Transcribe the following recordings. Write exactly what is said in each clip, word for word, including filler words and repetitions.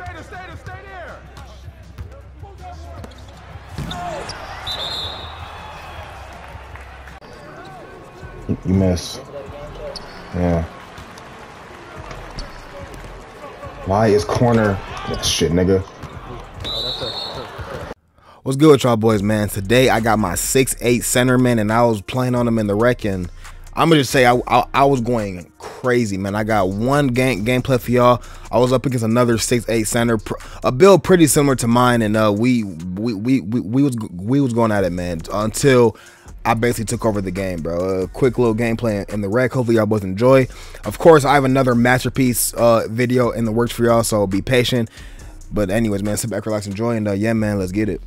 there, stay there, stay there. You miss. Yeah. Why is corner? Oh, shit, nigga. What's good with y'all boys, man? Today I got my six eight centerman and I was playing on him in the rec, and I'm gonna just say I, I, I was going crazy, man. I got one game gameplay for y'all. I was up against another six eight center, a build pretty similar to mine, and uh, we, we we we we was we was going at it, man, until I basically took over the game, bro. A quick little gameplay in the rec. Hopefully y'all both enjoy. Of course, I have another masterpiece uh, video in the works for y'all, so be patient. But anyways, man, sit back, relax, enjoy, and uh, yeah, man, let's get it.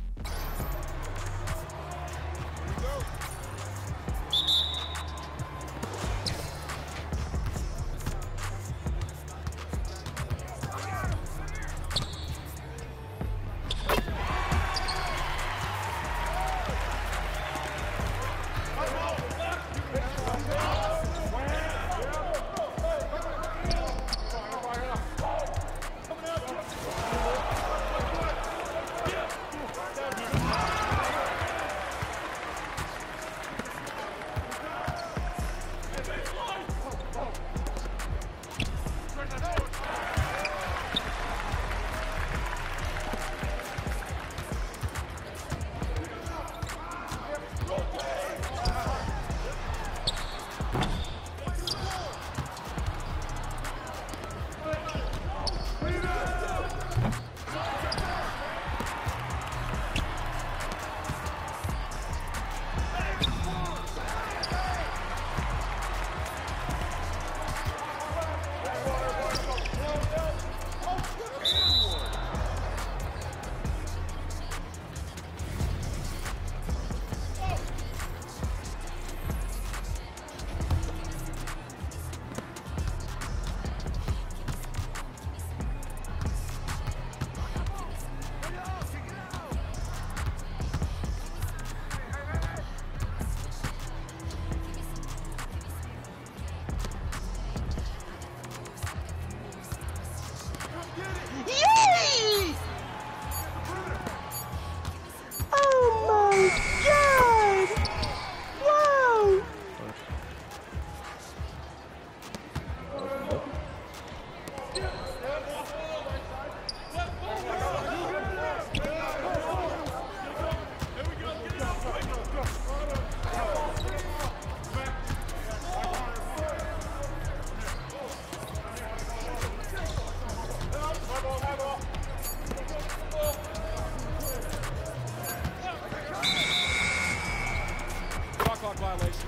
Violation.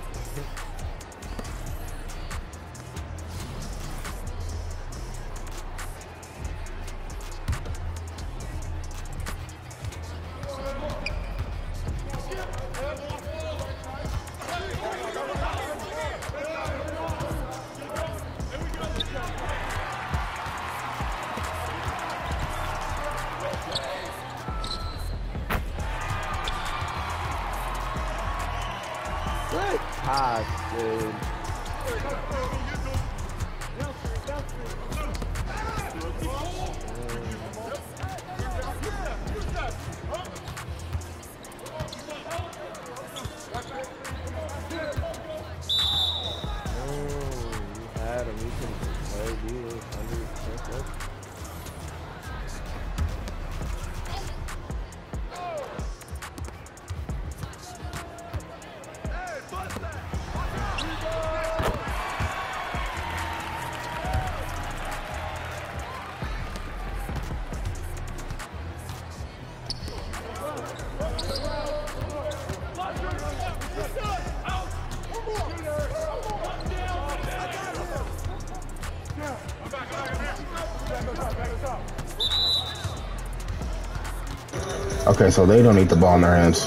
Good pass, dude. Okay, so they don't need the ball in their hands.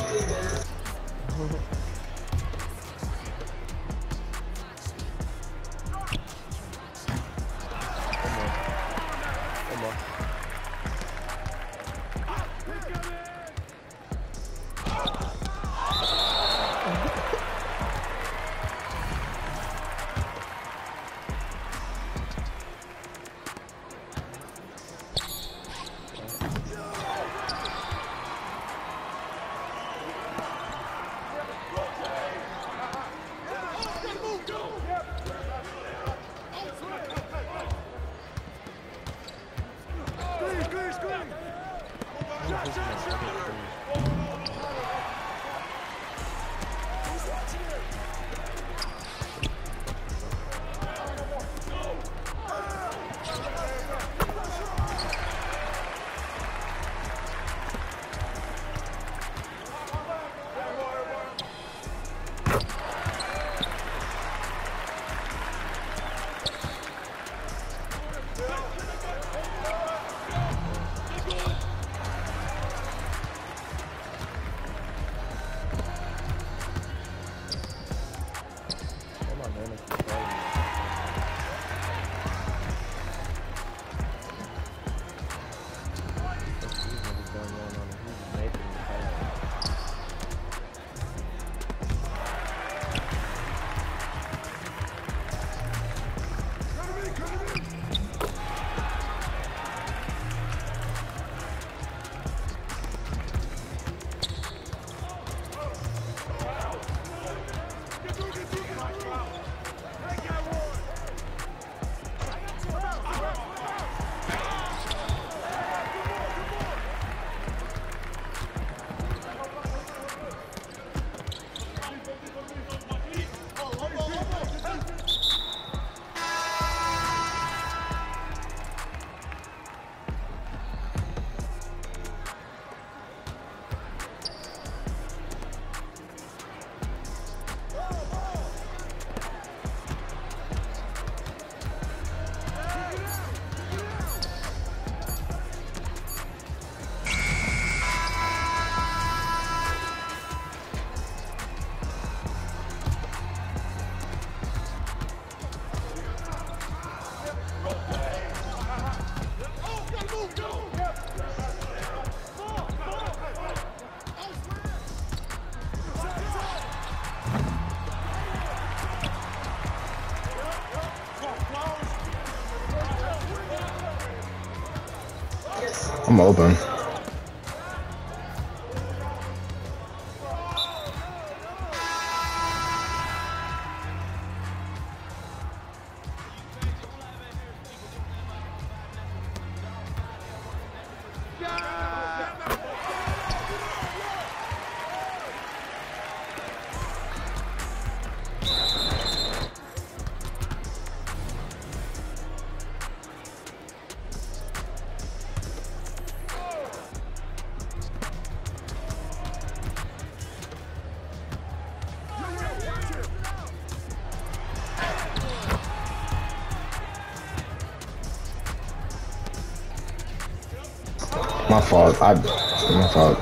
I'm open. My fault. I. My fault.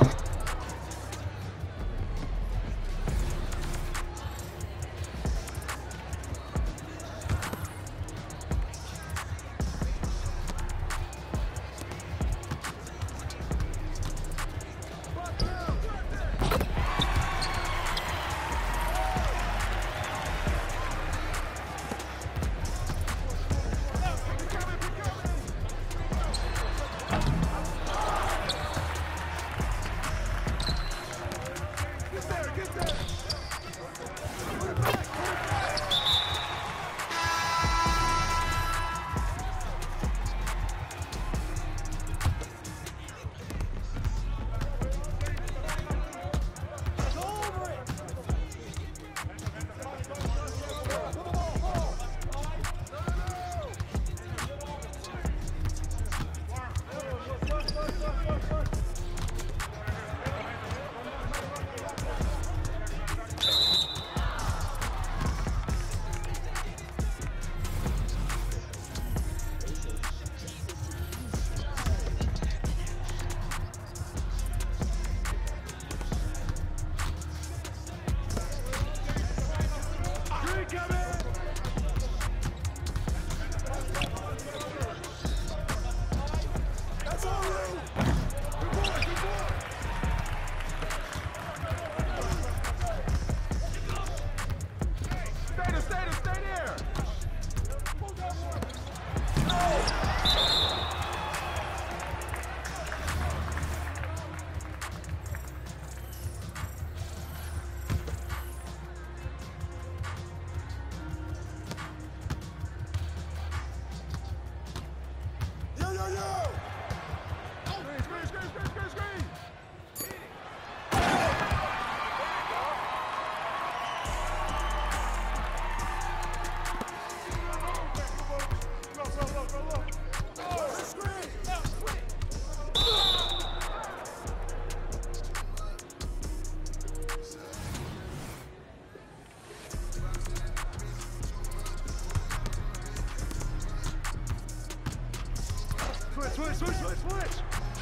Switch, switch, switch, switch, switch.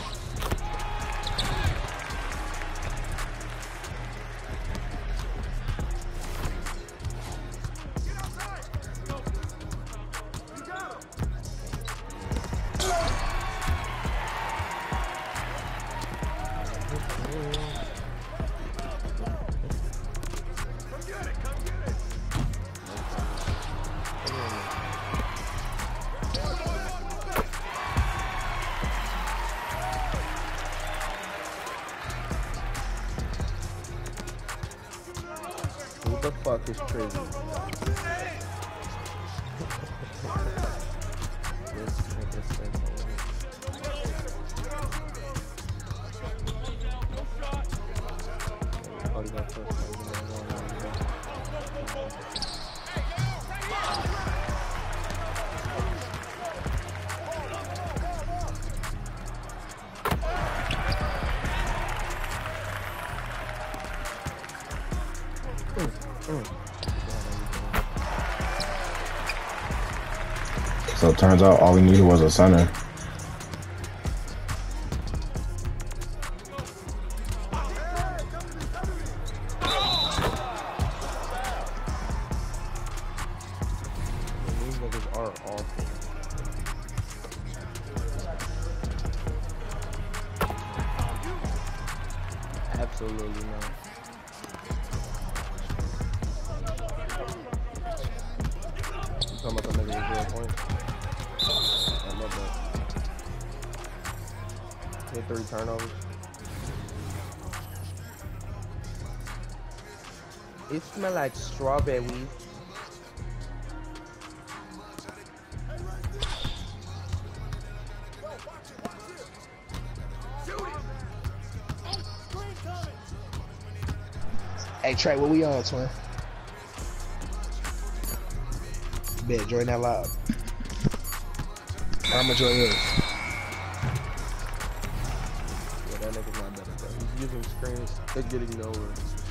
Get outside. You got him. Come get it, come get it. Who the fuck is crazy? This nigga said oh, he got first. So it turns out all we needed was a center. These niggas are awful. Absolutely not. You talking about the nigga with zero points? I love that. Hit three turnovers. It smells like strawberries. Hey Trey, what we on, twin? Bet, join that live. I'ma join yours. Yeah, that nigga's not better, bro. He's using screens. They're getting nowhere.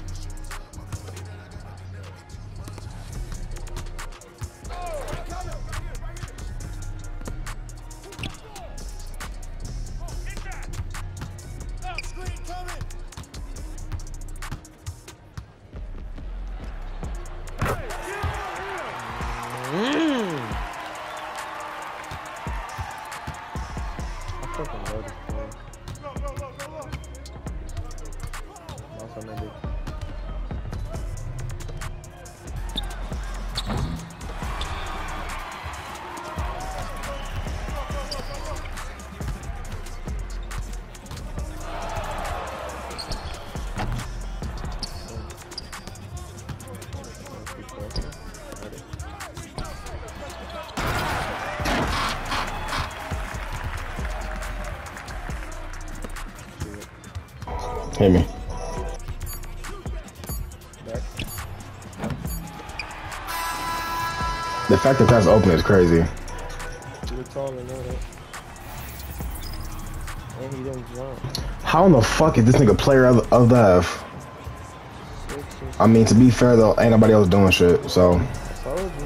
Hit me. The fact that that's open is crazy. You're tall and know that. And he didn't jump. How in the fuck is this nigga player of, of the F? I mean, to be fair though, ain't nobody else doing shit, so. I told you.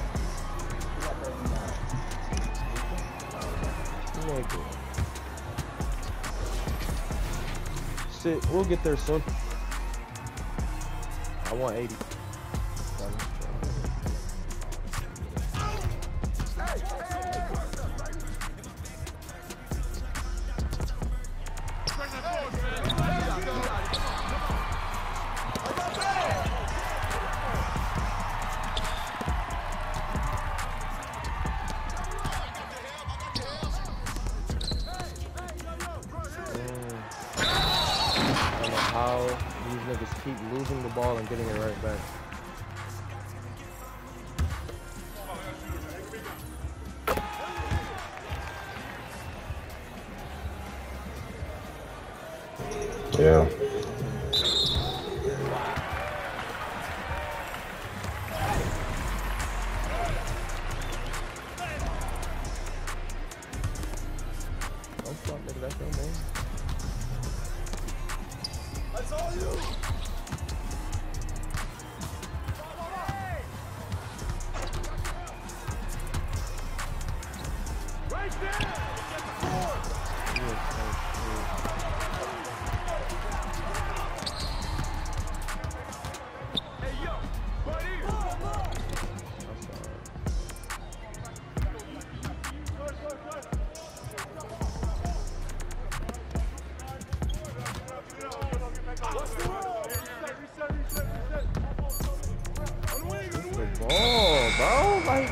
Shit, we'll get there soon. I want eighty. How these niggas keep losing the ball and getting it right back. Yeah. Don't stop, nigga. That's your name. That's all you. Right there. Hey, yo, right here. What's the roll? Reset, reset, reset, reset. On the wing, on the wing. Oh, bro, like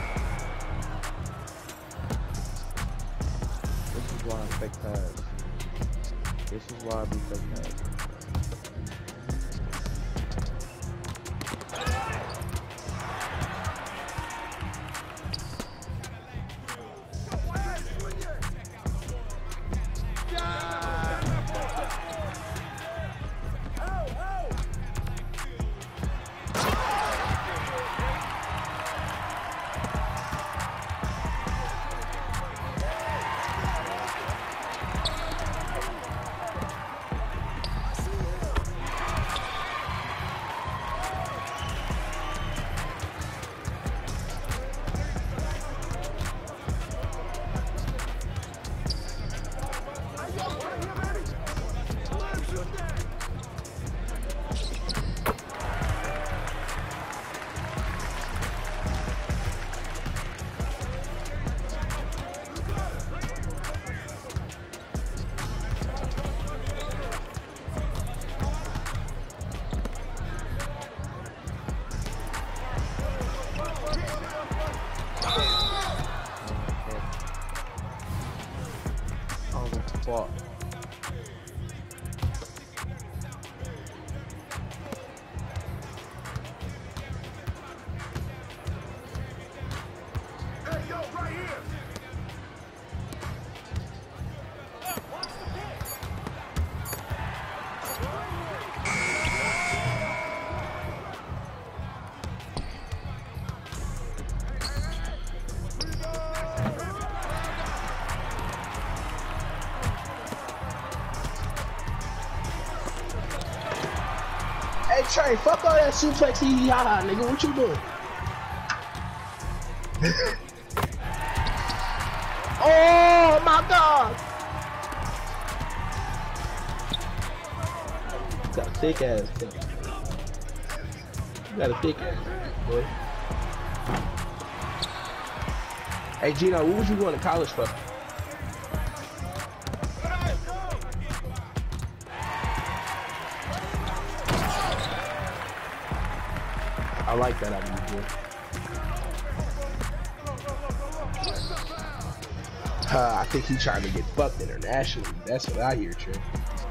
this is why I fake pass. This is why I be fake pass. Fuck. Hey, yo, right here. Hey Trey, fuck all that suplex hee hee ha ha, nigga. What you doing? Oh my god! You got a thick ass. You got a thick ass, boy. Hey Gino, what was you going to college for? I like that out of you, boy. Uh, I think he's trying to get fucked internationally. That's what I hear, Trey.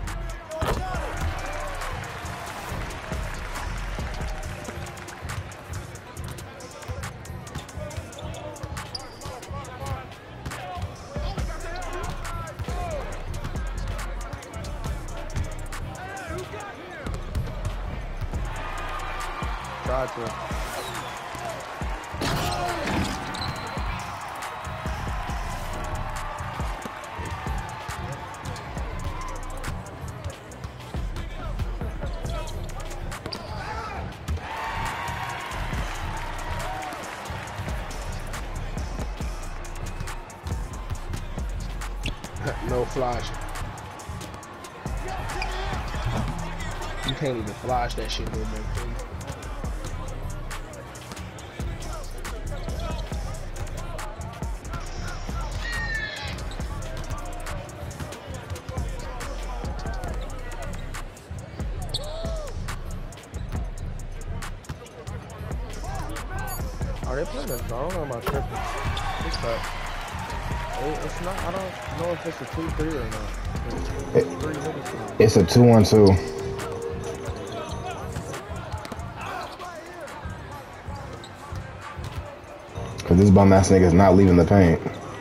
Try to. No flash. You can't even flash that shit no more. Are they playing a zone or am I tripping? It's cut. It, it's not, I don't know if it's a two three or not. It's It- three minutes now. It's a two on two. Cause this bum ass nigga is not leaving the paint.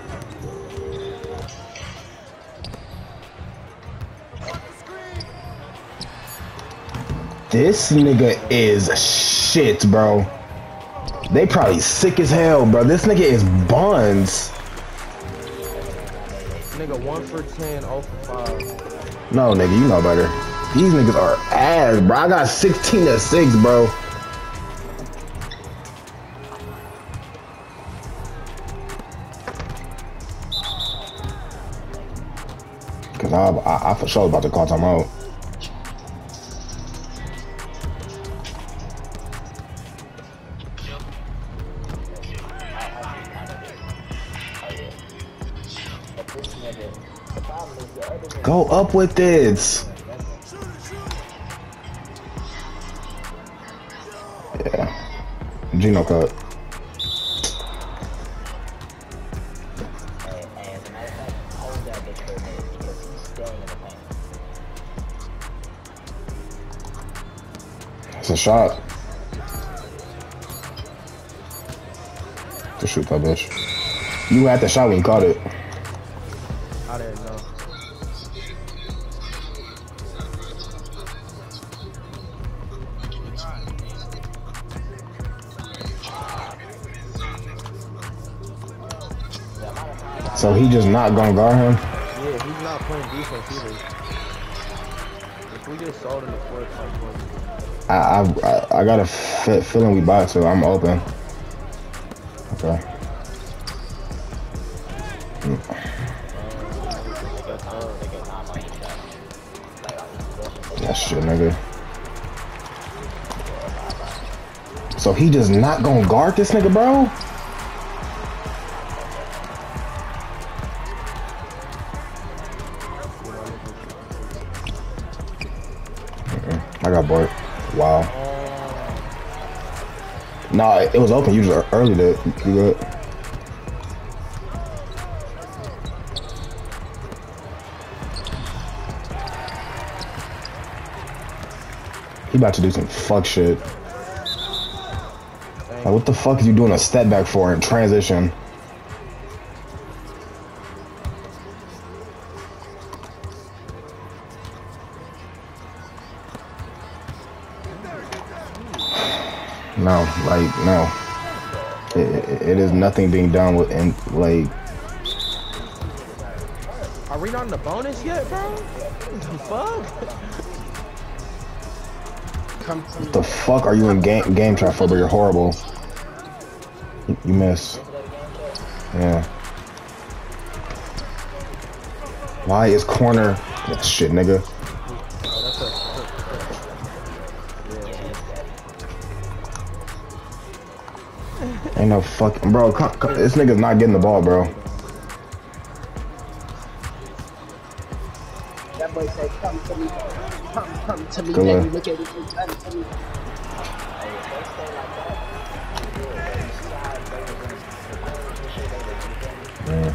This nigga is shit, bro. They probably sick as hell, bro. This nigga is buns. Nigga, one for ten, oh for five. No, nigga, you know better. These niggas are ass, bro. I got sixteen to six, bro. Cause I, I, I for sure was about to call time out. Go up with this. Yeah. Gino cut. It's a shot. To shoot that bitch. You had the shot when you caught it. I didn't know. So he just not gonna guard him? Yeah, he's not playing defense either. If we get sold in the fourth, like, I I I got a f feeling we about to. I'm open. Okay. Mm. That shit, nigga. So he just not gonna guard this nigga, bro? I got bored. Wow. Nah, it was open. You just early to you good. He about to do some fuck shit. Like, what the fuck is you doing a step back for in transition? No, like, no. It, it, it is nothing being done with, in, like... Are we not in the bonus yet, bro? What the fuck? What the fuck are you in game, game trap for, but you're horrible. You, you miss. Yeah. Why is corner... Oh, shit, nigga. Ain't no fucking bro. Come, come, this nigga's not getting the ball, bro. That boy said, "Come to me, come, come to me, Good baby. luck. Look at it, come to me." Yeah.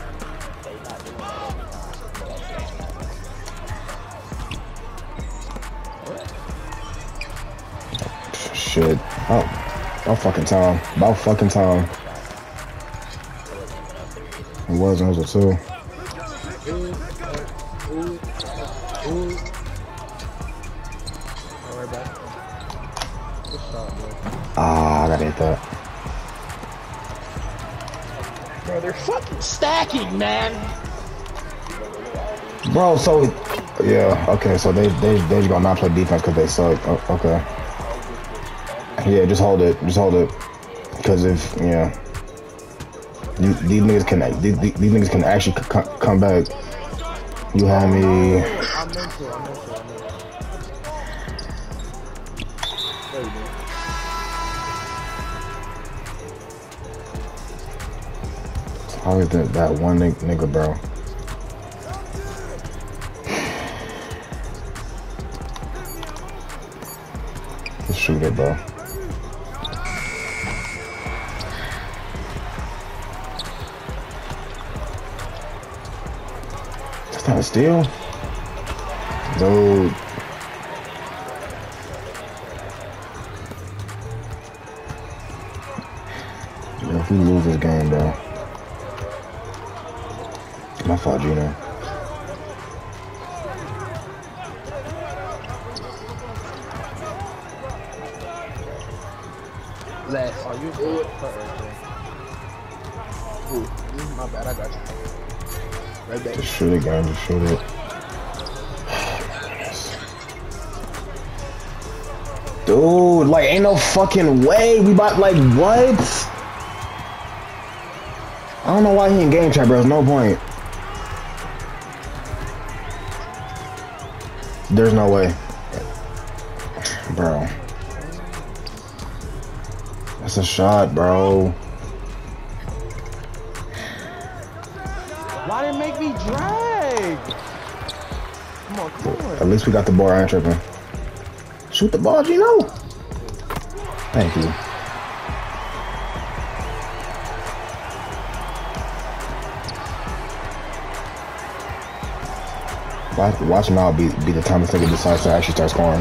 Shit. Oh. About fucking time. About fucking time. It was, it was a two. Ah, I gotta hit that. Bro, they're fucking stacking, man. Bro, so yeah, okay, so they they they just gonna not play defense because they suck. Oh, okay. Yeah, just hold it. Just hold it. Because if, yeah. These, these niggas can these, these niggas can actually c come back. You have me. I'm into it, I'm into it, I'm into it. There you go. It's always that, that one nigga, nigga, bro. Just shoot it, bro. That's not a steal. Dude. Yo, if we lose this game, bro. My fault, Gino. Last. Oh, you good? Ooh, my bad, I got you. Right back. Just shoot it, guys. Just shoot it. Dude, like, ain't no fucking way. We about, like, what? I don't know why he in game chat, bro. There's no point. There's no way. Bro. That's a shot, bro. Why didn't it make me drag? Come on, come on. At least we got the ball. I ain't tripping. Shoot the ball, Gino. Thank you. Watch, watch now be, be the time this nigga decides to actually start scoring.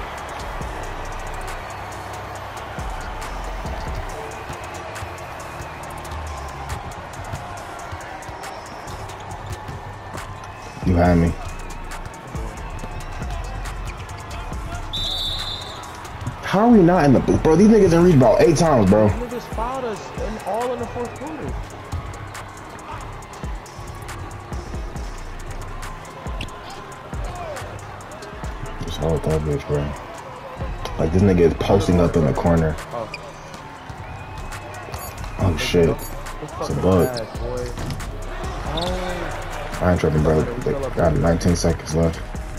You had me. How are we not in the booth, bro? These niggas done reached about eight times, bro. These niggas fouled us in, all in the fourth quarter. Just hold that bitch, bro. Like, this nigga is posting up in the corner. Oh, Oh, shit. it's a bug. Ass, boy. Oh, I ain't tripping, bro. They got nineteen seconds left.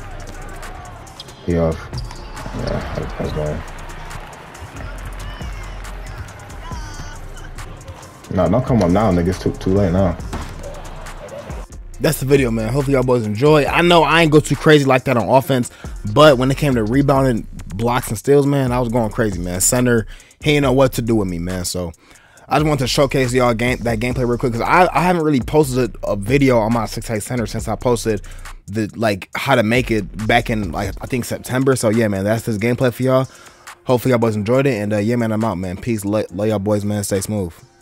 He off. Yeah, that, that's bad. No, don't come up now, nigga. It's too, too late now. That's the video, man. Hopefully y'all boys enjoy. I know I ain't go too crazy like that on offense, but when it came to rebounding, blocks, and steals, man, I was going crazy, man. Center, he didn't know what to do with me, man. So I just wanted to showcase y'all game that gameplay real quick, because I, I haven't really posted a, a video on my six eight center since I posted the like how to make it back in like I think September. So yeah, man, that's this gameplay for y'all. Hopefully y'all boys enjoyed it, and uh, yeah, man, I'm out, man. Peace. Lay, lay y'all boys, man. Stay smooth.